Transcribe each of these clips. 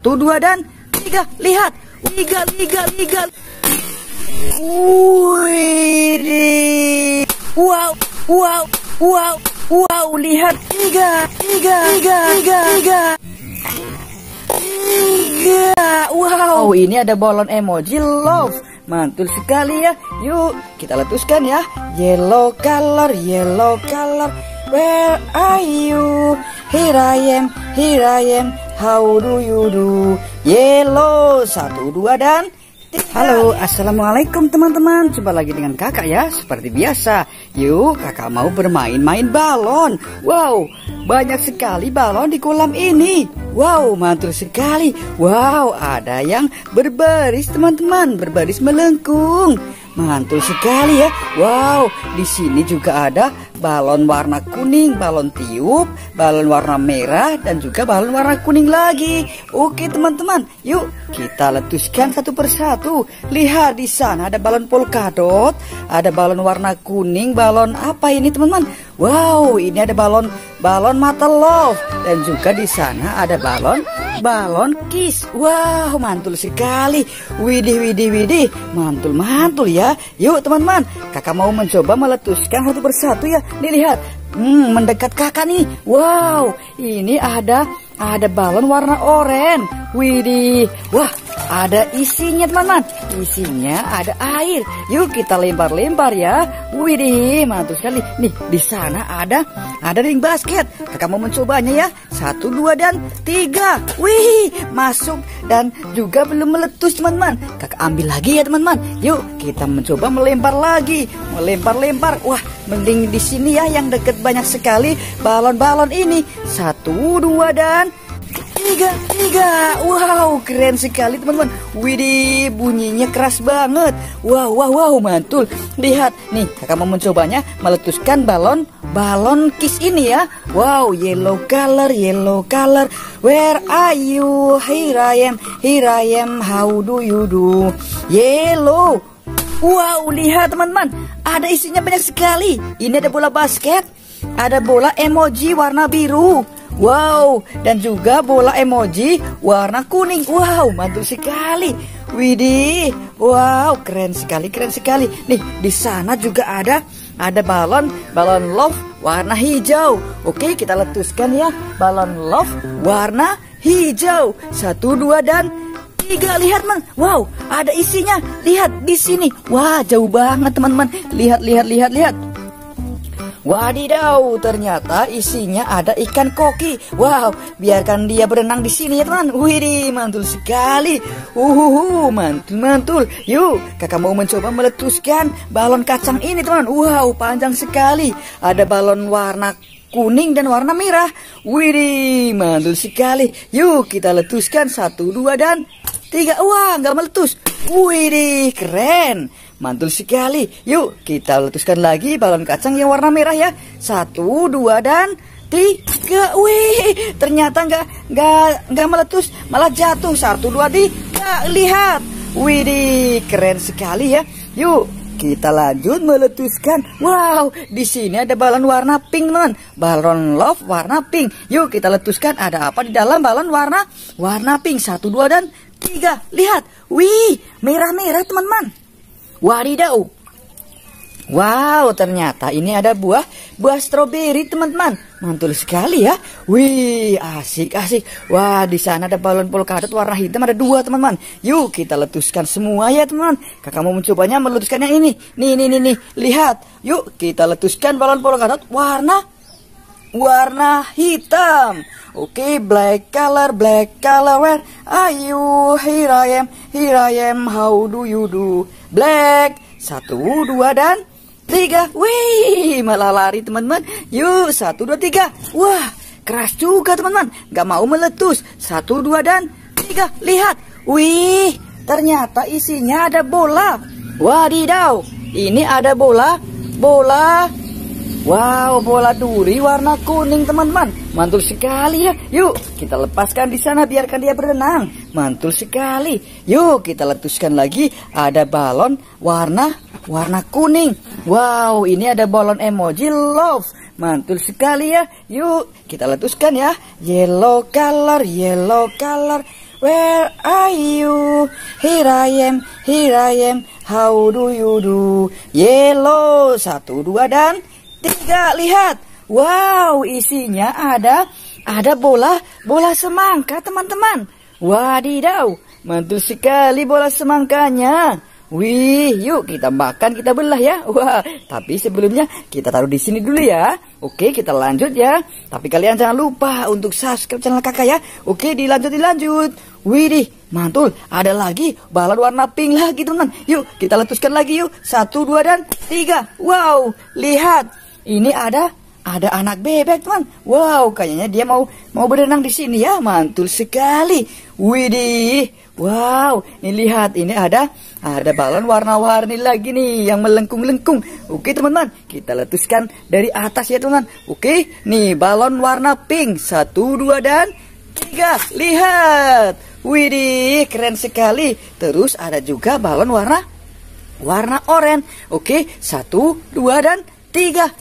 Satu, dua, dan tiga. Lihat. Liga. Wih. Wow. Lihat. Tiga. Wow, ini ada balon emoji love. Mantul sekali ya. Yuk, kita letuskan ya. Yellow color. Where are you? Here I am. How do you do? Yellow. Satu, dua, dan tiga. Halo, assalamualaikum teman-teman. Jumpa lagi dengan kakak ya. Seperti biasa. Yuk, kakak mau bermain-main balon. Wow, banyak sekali balon di kolam ini. Wow, mantul sekali. Wow, ada yang berbaris teman-teman, berbaris melengkung. Mantul sekali ya. Wow, di sini juga ada balon warna kuning, balon tiup, balon warna merah, dan juga balon warna kuning lagi. Oke teman-teman, yuk kita letuskan satu persatu. Lihat di sana ada balon polkadot, ada balon warna kuning, balon apa ini teman-teman? Wow, ini ada balon mata love, dan juga di sana ada balon kiss. Wow, mantul sekali. Widih, mantul ya. Yuk teman-teman, kakak mau mencoba meletuskan satu persatu ya. Nih lihat, mendekat kakak nih. Wow, ini ada balon warna oranye. Widih, wah, ada isinya teman-teman. Isinya ada air. Yuk kita lempar ya. Widih, mantul sekali. Nih di sana ada ring basket. Kakak mau mencobanya ya. Satu, dua, dan tiga. Wih, masuk dan juga belum meletus teman-teman. Kakak ambil lagi ya teman-teman. Yuk kita mencoba melempar lagi. Melempar. Wah, mending di sini ya yang deket banyak sekali balon-balon ini. Satu, dua, dan tiga. Wow, keren sekali teman-teman. Widih, bunyinya keras banget. Wow, mantul. Lihat nih, kakak mau mencobanya meletuskan balon kiss ini ya. Wow, yellow color. Where are you? Here I am. How do you do? Yellow. Wow, lihat teman-teman, ada isinya banyak sekali. Ini ada bola basket, ada bola emoji warna biru. Wow, dan juga bola emoji warna kuning. Wow, mantul sekali. Widih, wow, keren sekali. Nih, di sana juga ada balon love warna hijau. Oke, kita letuskan ya. Balon love warna hijau. Satu, dua, dan tiga. Lihat man, wow, ada isinya. Lihat di sini. Wah, jauh banget teman-teman. Lihat. Wadidaw, ternyata isinya ada ikan koki. Wow, biarkan dia berenang di sini ya teman. Widih, mantul sekali. Mantul. Yuk, kakak mau mencoba meletuskan balon kacang ini teman. Wow, panjang sekali. Ada balon warna kuning dan warna merah. Widih, mantul sekali. Yuk kita letuskan. Satu, dua, dan tiga. Wah, nggak meletus. Widih, keren. Mantul sekali. Yuk kita letuskan lagi balon kacang yang warna merah ya. Satu, dua, dan tiga. Wih, ternyata nggak meletus, malah jatuh. Satu, dua, tiga. Lihat. Widih, keren sekali ya. Yuk kita lanjut meletuskan. Wow, di sini ada balon warna pink teman. Balon love warna pink. Yuk kita letuskan. Ada apa di dalam balon warna pink? Satu, dua, dan tiga. Lihat. Wih, merah teman-teman. Wadidaw. Wow, ternyata ini ada buah stroberi teman-teman. Mantul sekali ya. Wih, asik. Wah, di sana ada balon polkadot warna hitam, ada dua teman-teman. Yuk kita letuskan semua ya teman-teman. Kakak mau mencobanya meletuskan yang ini. Nih. Lihat. Yuk kita letuskan balon polkadot warna hitam. Oke, black color. Where are you? Here I am. How do you do? Black. Satu, dua, dan tiga. Wih, malah lari teman-teman. Yuk, satu, dua, tiga. Wah, keras juga teman-teman. Gak mau meletus. Satu, dua, dan tiga. Lihat. Wih, ternyata isinya ada bola. Wadidaw, ini ada bola. Wow, bola duri warna kuning teman-teman. Mantul sekali ya. Yuk kita lepaskan di sana, biarkan dia berenang. Mantul sekali. Yuk kita letuskan lagi. Ada balon warna kuning. Wow, ini ada balon emoji love. Mantul sekali ya. Yuk kita letuskan ya. Yellow color. where are you? Here I am, how do you do? Yellow, 1, 2, dan 3. Lihat, wow, isinya ada bola semangka, teman-teman. Wadidaw, mantul sekali bola semangkanya. Wih, yuk kita makan, kita belah ya. Wah, tapi sebelumnya kita taruh di sini dulu ya. Oke, kita lanjut ya. Tapi kalian jangan lupa untuk subscribe channel kakak ya. Oke, dilanjut. Widih, mantul. Ada lagi balon warna pink lagi, teman. Yuk, kita letuskan lagi yuk. 1, 2, dan 3. Wow, lihat. Ini ada anak bebek, teman. Wow, kayaknya dia mau berenang di sini ya. Mantul sekali. Widih. Wow, ini lihat, ini ada balon warna-warni lagi nih yang melengkung-lengkung. Oke teman-teman, kita letuskan dari atas ya teman-teman. Oke, nih balon warna pink. 1, 2, dan 3. Lihat, widih, keren sekali. Terus ada juga balon warna oranye. Oke, 1, 2, dan 3.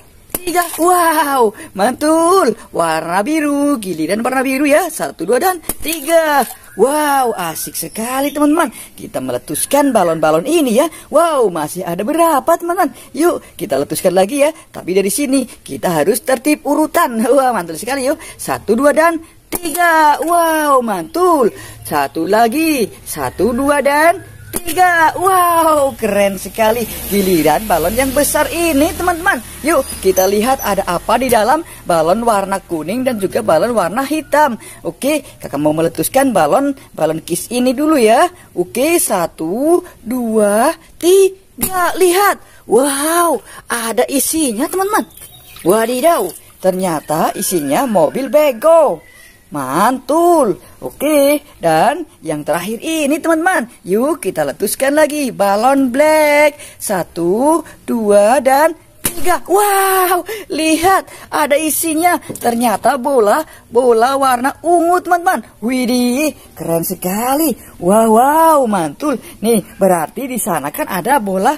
Wow, mantul. Warna biru, giliran warna biru ya. 1, 2, dan 3. Wow, asik sekali teman-teman. Kita meletuskan balon-balon ini ya. Wow, masih ada berapa teman-teman? Yuk, kita letuskan lagi ya. Tapi dari sini kita harus tertib urutan. Wah, mantul sekali yuk. 1, 2, dan 3. Wow, mantul. Satu lagi. 1, 2, dan 3. Wow, keren sekali. Giliran balon yang besar ini teman-teman. Yuk kita lihat ada apa di dalam balon warna kuning dan juga balon warna hitam. Oke, kakak mau meletuskan balon kiss ini dulu ya. Oke, 1, 2, 3. Lihat, wow, ada isinya teman-teman. Wadidaw, ternyata isinya mobil bego. Mantul. Oke, dan yang terakhir ini teman-teman. Yuk kita letuskan lagi balon black. 1, 2, dan 3. Wow, lihat ada isinya. Ternyata bola warna ungu teman-teman. Widih, keren sekali. Wow, mantul. Nih, berarti di sana kan ada bola.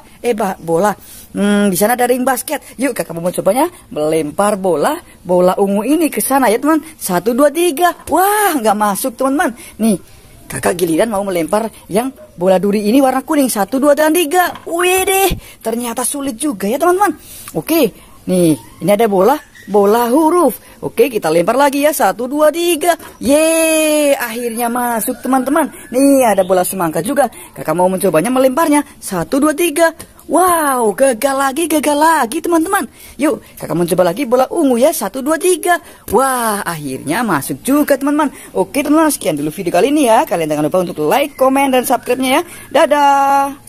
Di sana ada ring basket. Yuk kakak mau cobanya melempar bola ungu ini ke sana ya teman. 1, 2, 3. Wah, nggak masuk teman-teman. Nih, kakak giliran mau melempar yang bola duri ini warna kuning. 1, 2, dan 3. Widih, ternyata sulit juga ya teman-teman. Oke, nih ini ada bola huruf. Oke, kita lempar lagi ya. 1, 2, 3. Yeay, akhirnya masuk teman-teman. Nih ada bola semangka juga. Kakak mau mencobanya melemparnya. 1, 2, 3. Wow, gagal lagi teman-teman. Yuk, kakak mencoba lagi bola ungu ya. 1, 2, 3. Wah, akhirnya masuk juga teman-teman. Oke teman-teman, sekian dulu video kali ini ya. Kalian jangan lupa untuk like, komen, dan subscribe-nya ya. Dadah.